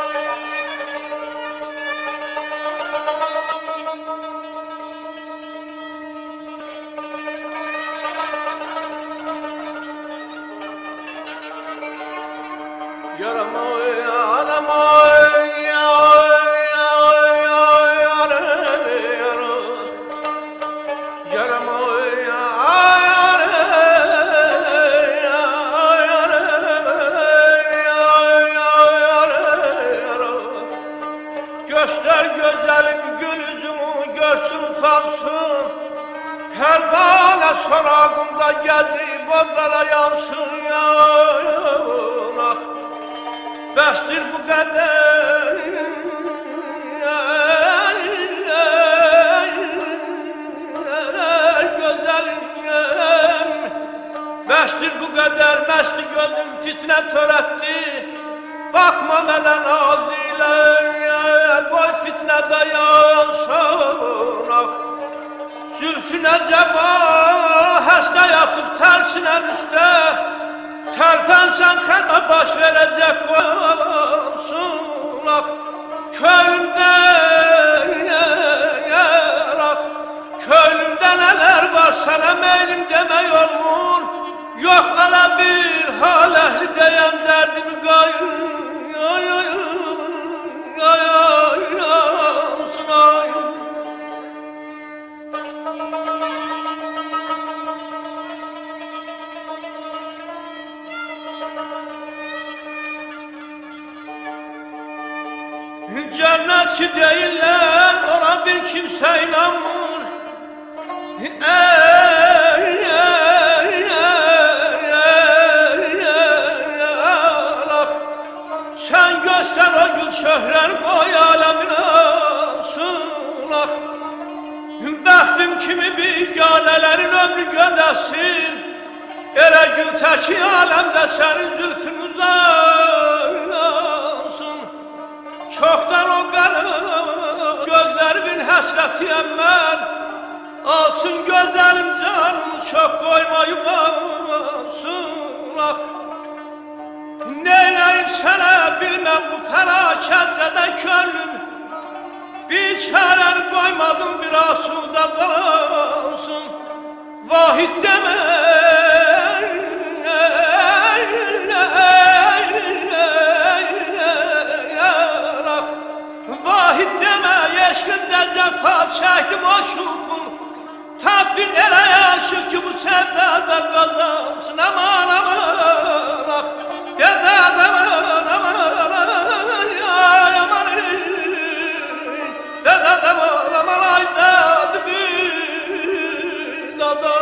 Göster gözlerim gül yüzümü görsün utansın. Her bana sorağımda geldi bodlara yansın ya. Ah, bestir bu kadar gözlerim. Bestir bu kadar mesti gözüm fitne töretti. Bakma mənə naz ilə, qoy fitnədə yansın, ah. Zülfünə cəba, həstə yatıb tərsinən üstə, tərpənsən xəda baş verəcək qoyansın, ah. Köyümdə, ah, köyümdə nələr var sənə meylim demək olmur. Yox qala bir hal əhli deyəm dərdimi qayın. Ay ay ay ay yansın ay. Cənnətçi deyirlər, ona bir kimsə inanmır. Sen göster o gül şöhrəni qoy aləmin alsın, ah. Bəxtim kimi biganələrin ömrü göndəsin. Elə gül təki aləmdə sənin zülfün uzansın. Çoxdan o qəlb gözlərimin həsrətiyəm mən. Alsın gözlərim canımı çox qoymayıb alsın, ah. Neyləyim sənə bilməm bu fəlakətsədə könlüm. Bir çərəni qoymadım bir asuda qalsın. Vahid demə Vahid demə eşqində cəfa çəkdim o şuqum. Tabbin elə yaşır ki bu sevdada qazansın. Aman aman ah. Dede aman aman ay aman dede aman aman ay dede bir dede.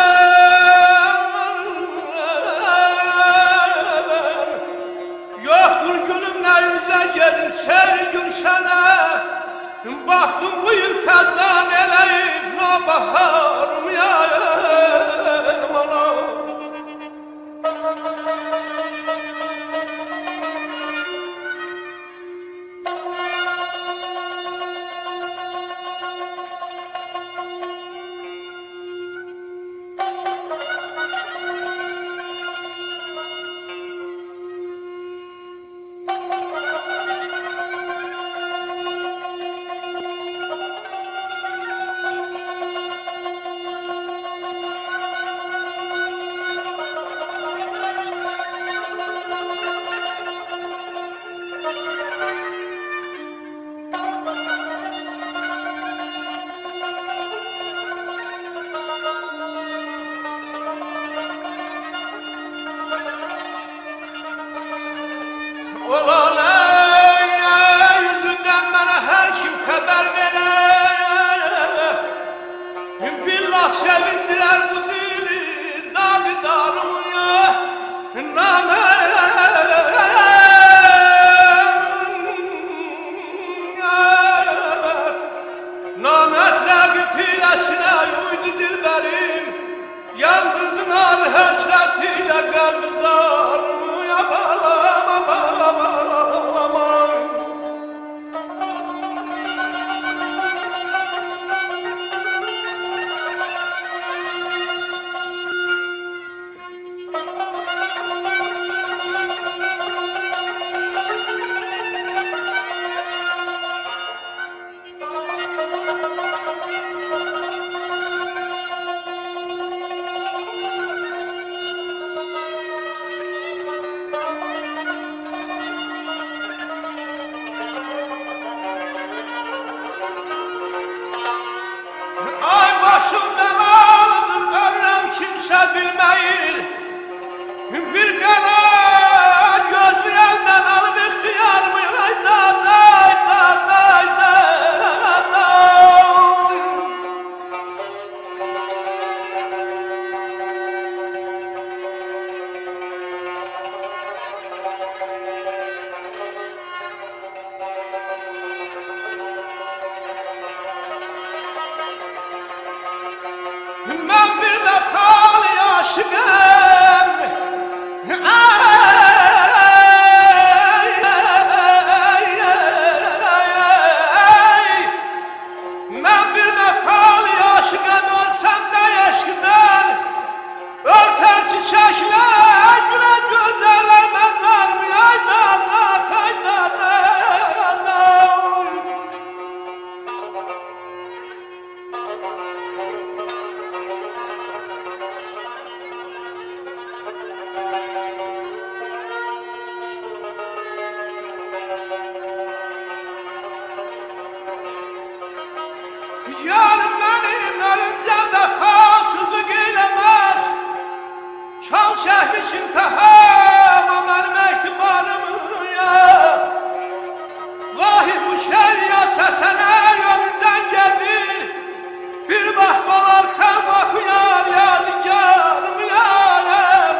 Yok yüzden geldim seri gülşene. Baktım buyur kazan eleyip ne baharım yayım anam. Ulan ey yüzünden bana her kim haber verir. Billah sevindiler bu dili davidarımı ya. Nametler pilesine uydu dilberim. Yandırdın abi hasretiyle kalbizdarımı ya bağlama bağlama. Başımdan ağlıdır ölüm kimse bilmeyir. Bir kere göz bir elden alıp ihtiyarımı haydan haydan haydan. Ben bir defalı aşığım. Ben bir defalı aşığım olsam da yaşından. Örter çiçekler gülen gözlerler mezar mı yaydan haydan. Yarın benim ölümcem vefasızlık eylemez. Çok çekmişim kaham benim ehtimalımı ya. Vahi bu şerya sesene yolundan geldi. Bir bak dolar kan bakıyor yadigarım yarım.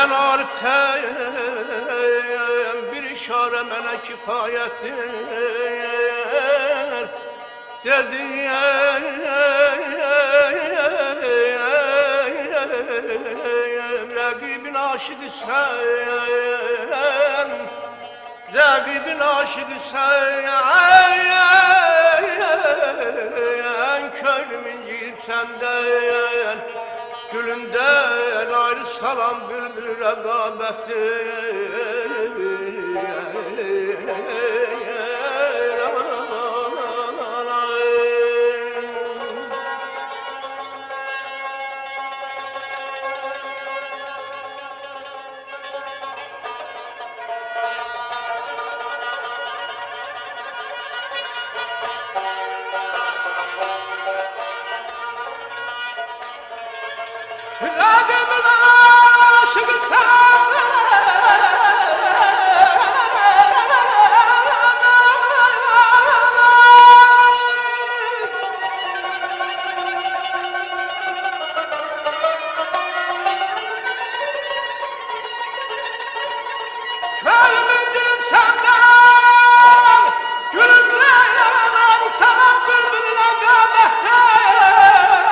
Ben arifeyim, bir işare mənə kifayətdir. Dedim rəqibin aşıqı sən, rəqibin aşıqı sən, köylüm inciyib səndən, gülündən ayrı salan bülbül rəqabətdir. Rəqimin aşıqı sən, köylüm inciyib səndən, gülündən ayrı salan bülbül rəqabətdir.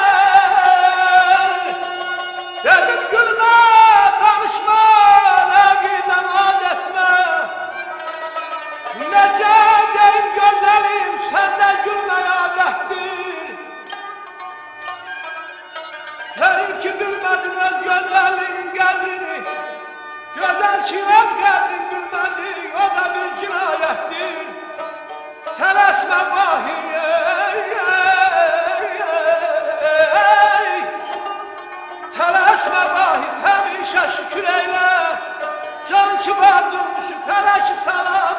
Dedim gülme, danışma, rəqibdən ad etmə. Necə deyim gözəlim, səndən gülməyə adətdir. Dedim ki bilmədin öz gözəlinin qədrini, gözəl ki öz qədrin bilmədi, o da bir cinayətdir. Tələsmə vahiy, tələsmə vahid, həmişə şükür eylə, can ki var durmuşu tələşi sana.